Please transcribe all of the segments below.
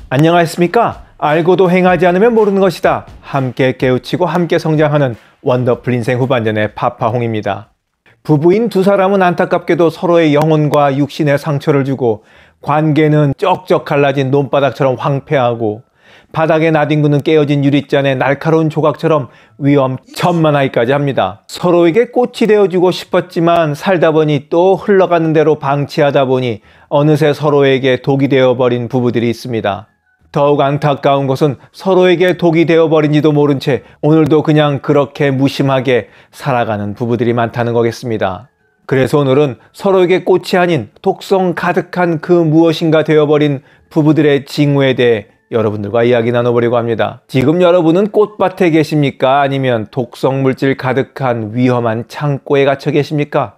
안녕하십니까? 알고도 행하지 않으면 모르는 것이다. 함께 깨우치고 함께 성장하는 원더풀 인생 후반전의 파파홍입니다. 부부인 두 사람은 안타깝게도 서로의 영혼과 육신에 상처를 주고 관계는 쩍쩍 갈라진 논바닥처럼 황폐하고 바닥에 나뒹구는 깨어진 유리잔의 날카로운 조각처럼 위험천만하기까지 합니다. 서로에게 꽃이 되어주고 싶었지만 살다 보니 또 흘러가는 대로 방치하다 보니 어느새 서로에게 독이 되어버린 부부들이 있습니다. 더욱 안타까운 것은 서로에게 독이 되어버린지도 모른 채 오늘도 그냥 그렇게 무심하게 살아가는 부부들이 많다는 거겠습니다. 그래서 오늘은 서로에게 꽃이 아닌 독성 가득한 그 무엇인가 되어버린 부부들의 징후에 대해 여러분들과 이야기 나눠보려고 합니다. 지금 여러분은 꽃밭에 계십니까? 아니면 독성 물질 가득한 위험한 창고에 갇혀 계십니까?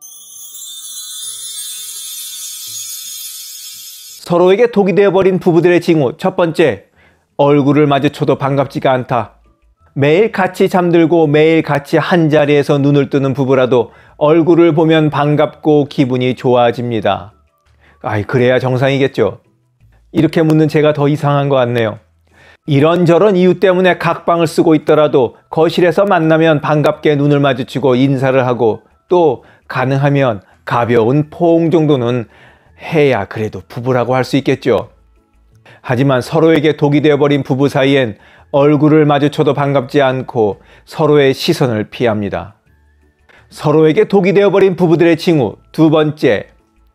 서로에게 독이 되어버린 부부들의 징후. 첫 번째, 얼굴을 마주쳐도 반갑지가 않다. 매일 같이 잠들고 매일 같이 한자리에서 눈을 뜨는 부부라도 얼굴을 보면 반갑고 기분이 좋아집니다. 그래야 정상이겠죠. 이렇게 묻는 제가 더 이상한 것 같네요. 이런저런 이유 때문에 각방을 쓰고 있더라도 거실에서 만나면 반갑게 눈을 마주치고 인사를 하고 또 가능하면 가벼운 포옹 정도는 해야 그래도 부부라고 할 수 있겠죠. 하지만 서로에게 독이 되어버린 부부 사이엔 얼굴을 마주쳐도 반갑지 않고 서로의 시선을 피합니다. 서로에게 독이 되어버린 부부들의 징후. 두 번째,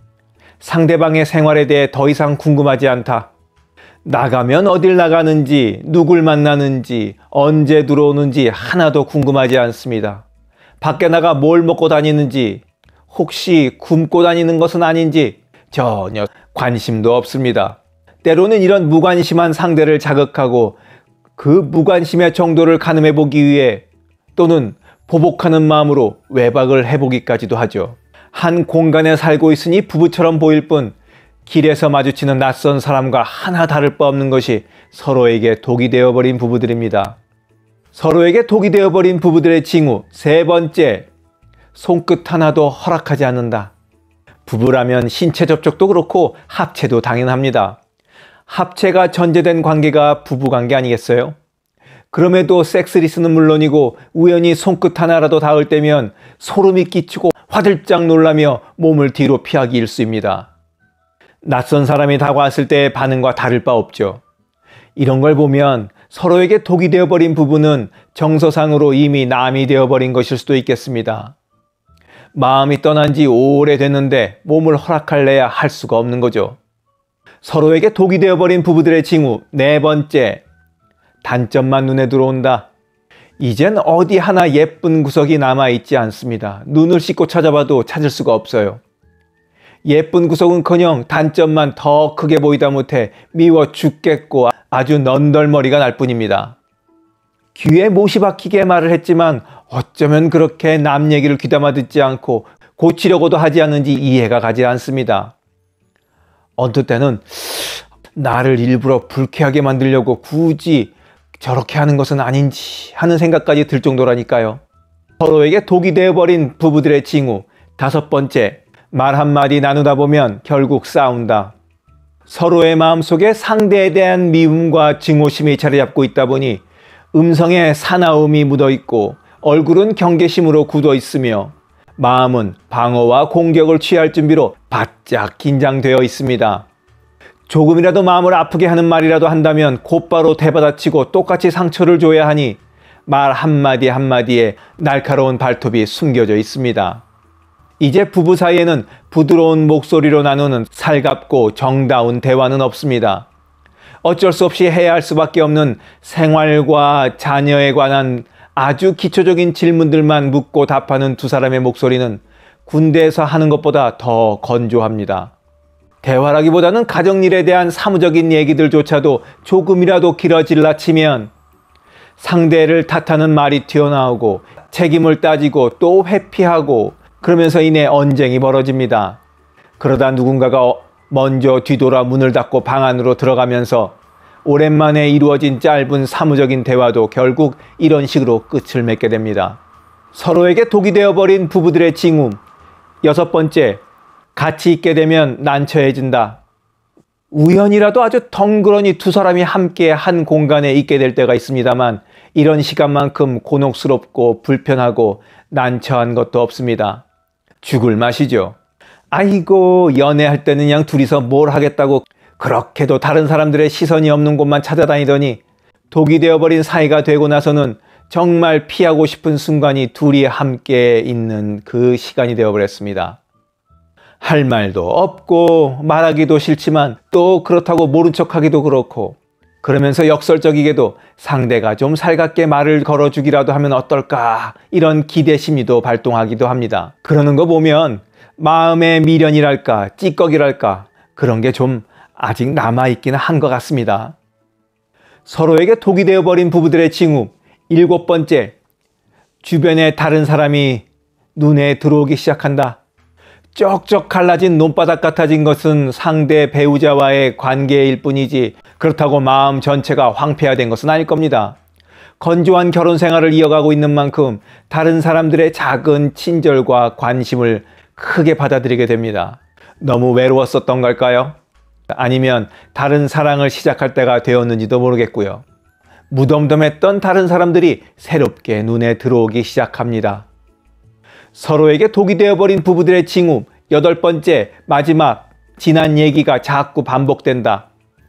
상대방의 생활에 대해 더 이상 궁금하지 않다. 나가면 어딜 나가는지, 누굴 만나는지, 언제 들어오는지 하나도 궁금하지 않습니다. 밖에 나가 뭘 먹고 다니는지, 혹시 굶고 다니는 것은 아닌지 전혀 관심도 없습니다. 때로는 이런 무관심한 상대를 자극하고 그 무관심의 정도를 가늠해 보기 위해 또는 보복하는 마음으로 외박을 해보기까지도 하죠. 한 공간에 살고 있으니 부부처럼 보일 뿐 길에서 마주치는 낯선 사람과 하나 다를 바 없는 것이 서로에게 독이 되어버린 부부들입니다. 서로에게 독이 되어버린 부부들의 징후. 세 번째, 손끝 하나도 허락하지 않는다. 부부라면 신체 접촉도 그렇고 합체도 당연합니다. 합체가 전제된 관계가 부부관계 아니겠어요? 그럼에도 섹스리스는 물론이고 우연히 손끝 하나라도 닿을 때면 소름이 끼치고 화들짝 놀라며 몸을 뒤로 피하기 일쑤입니다. 낯선 사람이 다가왔을 때의 반응과 다를 바 없죠. 이런 걸 보면 서로에게 독이 되어버린 부부는 정서상으로 이미 남이 되어버린 것일 수도 있겠습니다. 마음이 떠난 지 오래됐는데 몸을 허락할래야 할 수가 없는 거죠. 서로에게 독이 되어버린 부부들의 징후. 네 번째, 단점만 눈에 들어온다. 이젠 어디 하나 예쁜 구석이 남아있지 않습니다. 눈을 씻고 찾아봐도 찾을 수가 없어요. 예쁜 구석은커녕 단점만 더 크게 보이다 못해 미워 죽겠고 아주 넌덜머리가 날 뿐입니다. 귀에 못이 박히게 말을 했지만 어쩌면 그렇게 남 얘기를 귀담아 듣지 않고 고치려고도 하지 않는지 이해가 가지 않습니다. 어떨 때는 나를 일부러 불쾌하게 만들려고 굳이 저렇게 하는 것은 아닌지 하는 생각까지 들 정도라니까요. 서로에게 독이 되어버린 부부들의 징후. 다섯 번째, 말 한마디 나누다 보면 결국 싸운다. 서로의 마음속에 상대에 대한 미움과 증오심이 자리 잡고 있다 보니 음성에 사나움이 묻어있고 얼굴은 경계심으로 굳어있으며 마음은 방어와 공격을 취할 준비로 바짝 긴장되어 있습니다. 조금이라도 마음을 아프게 하는 말이라도 한다면 곧바로 대받아치고 똑같이 상처를 줘야 하니 말 한마디 한마디에 날카로운 발톱이 숨겨져 있습니다. 이제 부부 사이에는 부드러운 목소리로 나누는 살갑고 정다운 대화는 없습니다. 어쩔 수 없이 해야 할 수밖에 없는 생활과 자녀에 관한 아주 기초적인 질문들만 묻고 답하는 두 사람의 목소리는 군대에서 하는 것보다 더 건조합니다. 대화라기보다는 가정일에 대한 사무적인 얘기들조차도 조금이라도 길어질라 치면 상대를 탓하는 말이 튀어나오고 책임을 따지고 또 회피하고 그러면서 이내 언쟁이 벌어집니다. 그러다 누군가가 먼저 뒤돌아 문을 닫고 방 안으로 들어가면서 오랜만에 이루어진 짧은 사무적인 대화도 결국 이런 식으로 끝을 맺게 됩니다. 서로에게 독이 되어버린 부부들의 징후. 여섯 번째, 같이 있게 되면 난처해진다. 우연이라도 아주 덩그러니 두 사람이 함께 한 공간에 있게 될 때가 있습니다만 이런 시간만큼 곤혹스럽고 불편하고 난처한 것도 없습니다. 죽을 맛이죠. 아이고, 연애할 때는 그냥 둘이서 뭘 하겠다고 그렇게도 다른 사람들의 시선이 없는 곳만 찾아다니더니 독이 되어버린 사이가 되고 나서는 정말 피하고 싶은 순간이 둘이 함께 있는 그 시간이 되어버렸습니다. 할 말도 없고 말하기도 싫지만 또 그렇다고 모른 척하기도 그렇고, 그러면서 역설적이게도 상대가 좀 살갑게 말을 걸어주기라도 하면 어떨까, 이런 기대심이도 발동하기도 합니다. 그러는 거 보면 마음의 미련이랄까 찌꺼기랄까 그런 게 좀 아직 남아있기는 한 것 같습니다. 서로에게 독이 되어버린 부부들의 징후 7번째, 주변에 다른 사람이 눈에 들어오기 시작한다. 쩍쩍 갈라진 논바닥 같아진 것은 상대 배우자와의 관계일 뿐이지 그렇다고 마음 전체가 황폐화된 것은 아닐 겁니다. 건조한 결혼 생활을 이어가고 있는 만큼 다른 사람들의 작은 친절과 관심을 크게 받아들이게 됩니다. 너무 외로웠었던 걸까요? 아니면 다른 사랑을 시작할 때가 되었는지도 모르겠고요. 무덤덤했던 다른 사람들이 새롭게 눈에 들어오기 시작합니다. 서로에게 독이 되어버린 부부들의 징후 8번째, 마지막, 지난 얘기가 자꾸 반복된다.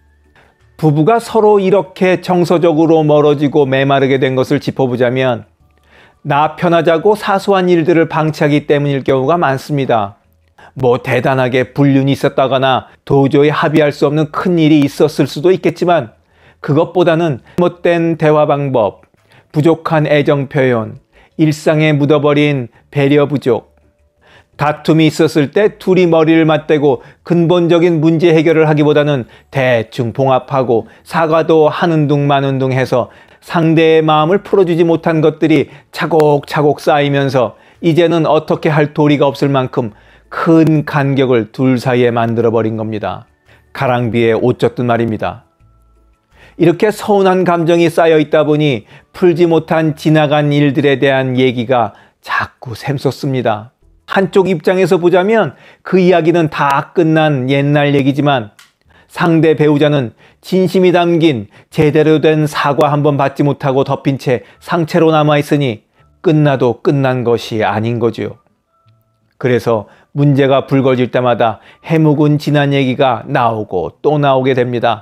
부부가 서로 이렇게 정서적으로 멀어지고 메마르게 된 것을 짚어보자면 나 편하자고 사소한 일들을 방치하기 때문일 경우가 많습니다. 뭐 대단하게 불륜이 있었다거나 도저히 합의할 수 없는 큰 일이 있었을 수도 있겠지만 그것보다는 잘못된 대화 방법, 부족한 애정 표현, 일상에 묻어버린 배려 부족, 다툼이 있었을 때 둘이 머리를 맞대고 근본적인 문제 해결을 하기보다는 대충 봉합하고 사과도 하는 둥 마는 둥 해서 상대의 마음을 풀어주지 못한 것들이 차곡차곡 쌓이면서 이제는 어떻게 할 도리가 없을 만큼 큰 간격을 둘 사이에 만들어버린 겁니다. 가랑비에 옷 젖듯 말입니다. 이렇게 서운한 감정이 쌓여 있다 보니 풀지 못한 지나간 일들에 대한 얘기가 자꾸 샘솟습니다. 한쪽 입장에서 보자면 그 이야기는 다 끝난 옛날 얘기지만 상대 배우자는 진심이 담긴 제대로 된 사과 한번 받지 못하고 덮인 채 상처로 남아있으니 끝나도 끝난 것이 아닌 거죠. 그래서 문제가 불거질 때마다 해묵은 지난 얘기가 나오고 또 나오게 됩니다.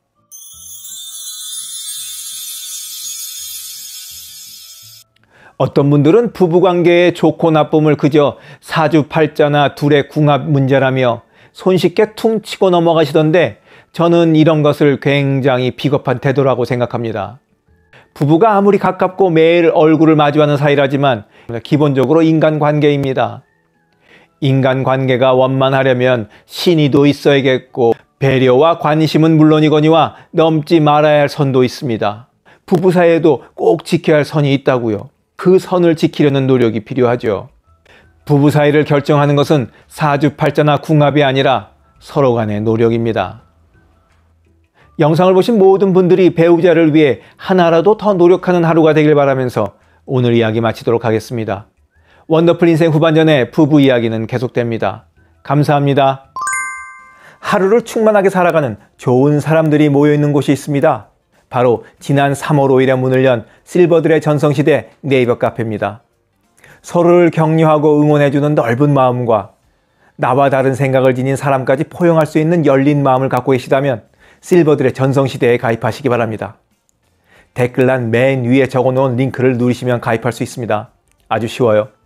어떤 분들은 부부관계의 좋고 나쁨을 그저 사주팔자나 둘의 궁합 문제라며 손쉽게 퉁 치고 넘어가시던데 저는 이런 것을 굉장히 비겁한 태도라고 생각합니다. 부부가 아무리 가깝고 매일 얼굴을 마주하는 사이라지만 기본적으로 인간관계입니다. 인간관계가 원만하려면 신의도 있어야겠고 배려와 관심은 물론이거니와 넘지 말아야 할 선도 있습니다. 부부 사이에도 꼭 지켜야 할 선이 있다고요. 그 선을 지키려는 노력이 필요하죠. 부부 사이를 결정하는 것은 사주팔자나 궁합이 아니라 서로 간의 노력입니다. 영상을 보신 모든 분들이 배우자를 위해 하나라도 더 노력하는 하루가 되길 바라면서 오늘 이야기 마치도록 하겠습니다. 원더풀 인생 후반전의 부부 이야기는 계속됩니다. 감사합니다. 하루를 충만하게 살아가는 좋은 사람들이 모여있는 곳이 있습니다. 바로 지난 3월 5일에 문을 연 실버들의 전성시대 네이버 카페입니다. 서로를 격려하고 응원해주는 넓은 마음과 나와 다른 생각을 지닌 사람까지 포용할 수 있는 열린 마음을 갖고 계시다면 실버들의 전성시대에 가입하시기 바랍니다. 댓글란 맨 위에 적어놓은 링크를 누르시면 가입할 수 있습니다. 아주 쉬워요.